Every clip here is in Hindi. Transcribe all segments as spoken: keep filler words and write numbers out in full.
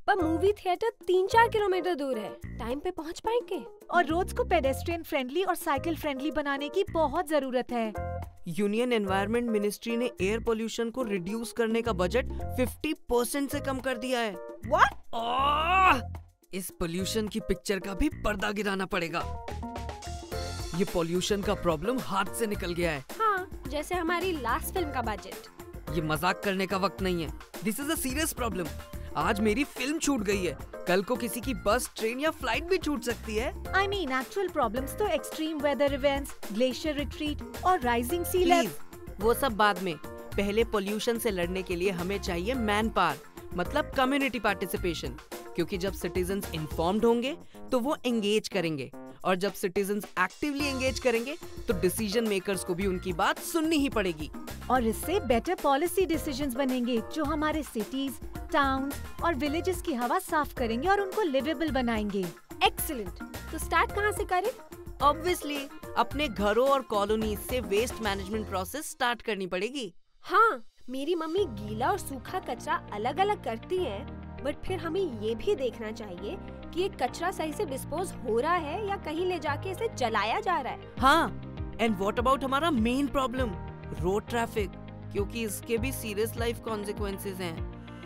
पर मूवी थिएटर तीन चार किलोमीटर दूर है, टाइम पे पहुंच पाएंगे? और रोड्स को पेडेस्ट्रियन फ्रेंडली और साइकिल फ्रेंडली बनाने की बहुत जरूरत है। यूनियन एनवायरनमेंट मिनिस्ट्री ने एयर पोल्यूशन को रिड्यूस करने का बजट पचास परसेंट से कम कर दिया है। What? इस पोल्यूशन की पिक्चर का भी पर्दा गिराना पड़ेगा। ये पोल्यूशन का प्रॉब्लम हाथ से निकल गया है। हाँ, जैसे हमारी लास्ट फिल्म का बजट। ये मजाक करने का वक्त नहीं है। This is a serious problem. आज मेरी फिल्म छूट गई है, कल को किसी की बस, ट्रेन या फ्लाइट भी छूट सकती है। I mean, actual problems तो extreme weather events, glacier retreat और राइजिंग सी लेवल, वो सब बाद में। पहले पोल्यूशन से लड़ने के लिए हमें चाहिए मैन पावर, मतलब कम्युनिटी पार्टिसिपेशन। क्योंकि जब सिटीजन्स इन्फॉर्म्ड होंगे तो वो एंगेज करेंगे, और जब सिटीजन्स एक्टिवली एंगेज करेंगे तो डिसीजन मेकर्स को भी उनकी बात सुननी ही पड़ेगी। और इससे बेटर पॉलिसी डिसीजंस बनेंगे जो हमारे सिटीज, टाउन्स और विलेजेस की हवा साफ करेंगे और उनको लिवेबल बनाएंगे। एक्सीलेंट। तो स्टार्ट कहाँ से करें? ऑब्वियसली अपने घरों और कॉलोनीज से वेस्ट मैनेजमेंट प्रोसेस स्टार्ट करनी पड़ेगी। हाँ, मेरी मम्मी गीला और सूखा कचरा अलग अलग करती है, बट फिर हमें ये भी देखना चाहिए कि ये कचरा सही से डिस्पोज हो रहा है या कहीं ले जाके इसे जलाया जा रहा है। हाँ, एंड व्हाट अबाउट हमारा मेन प्रॉब्लम, रोड ट्रैफिक, क्योंकि इसके भी सीरियस लाइफ कॉन्सिक्वेंसेस हैं।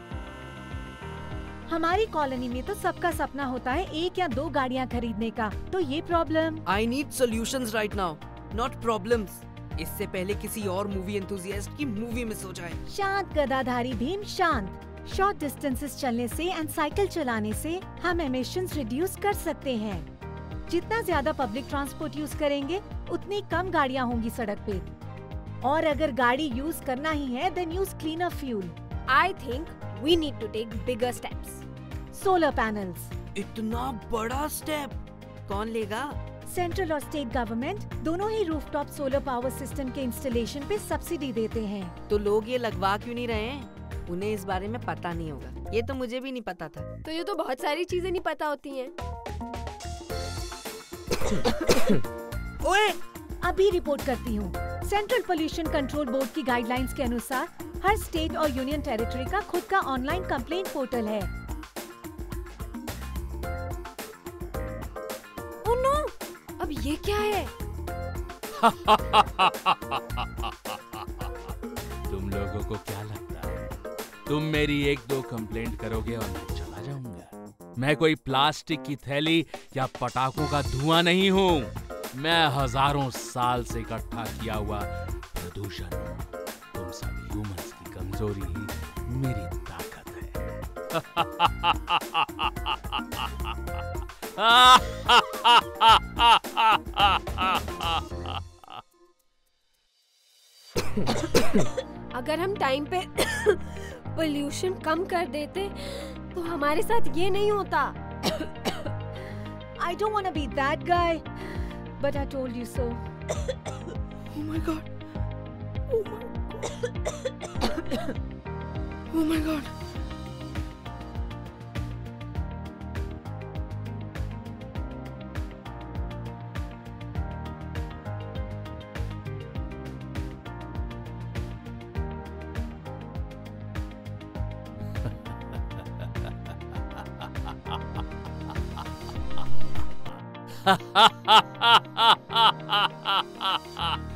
हमारी कॉलोनी में तो सबका सपना होता है एक या दो गाड़ियाँ खरीदने का, तो ये problem. I need solutions right now, not problems. इससे पहले किसी और मूवी एंथुसियास्ट की मूवी मिस हो जाए। शांत गदाधारी भीम शांत। शॉर्ट डिस्टेंसेस चलने से एंड साइकिल चलाने से हम एमिशंस रिड्यूस कर सकते हैं। जितना ज्यादा पब्लिक ट्रांसपोर्ट यूज करेंगे उतनी कम गाड़ियाँ होंगी सड़क पे। और अगर गाड़ी यूज करना ही है then use cleaner fuel. I think we need to take bigger steps. Solar panels. इतना बड़ा स्टेप कौन लेगा? सेंट्रल और स्टेट गवर्नमेंट दोनों ही रूफटॉप सोलर पावर सिस्टम के इंस्टॉलेशन पे सब्सिडी देते हैं। तो लोग ये लगवा क्यों नहीं रहे हैं? उन्हें इस बारे में पता नहीं होगा। ये तो मुझे भी नहीं पता था। तो ये तो बहुत सारी चीजें नहीं पता होती हैं। ओए! अभी रिपोर्ट करती हूँ। सेंट्रल पोल्यूशन कंट्रोल बोर्ड की गाइडलाइंस के अनुसार हर स्टेट और यूनियन टेरिटरी का खुद का ऑनलाइन कंप्लेंट पोर्टल है। Oh no! अब ये क्या है? तुम लोगों को क्या लगता है तुम मेरी एक दो कंप्लेंट करोगे और मैं चला जाऊंगा? मैं कोई प्लास्टिक की थैली या पटाखों का धुआं नहीं हूँ। मैं हजारों साल से इकट्ठा किया हुआ प्रदूषण हूँ। तुम सब ह्यूमंस की कमजोरी ही मेरी ताकत है। अगर हम टाइम पे पोल्यूशन कम कर देते तो हमारे साथ ये नहीं होता। I don't wanna be that guy, but I told you so. Oh my god. Oh my god. Oh my god. Ha ha ha ha ha ha ha ha.